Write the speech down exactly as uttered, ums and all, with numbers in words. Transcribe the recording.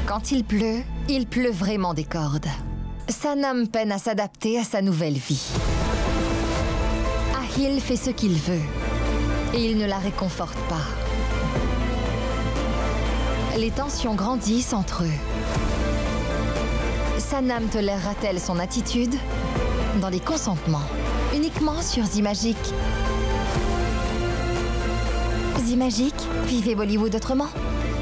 Quand il pleut, il pleut vraiment des cordes. Sanam peine à s'adapter à sa nouvelle vie. Ahil fait ce qu'il veut et il ne la réconforte pas. Les tensions grandissent entre eux. Sanam tolérera-t-elle son attitude? Dans les consentements, uniquement sur Zimagique. Zimagique, vivez Bollywood autrement.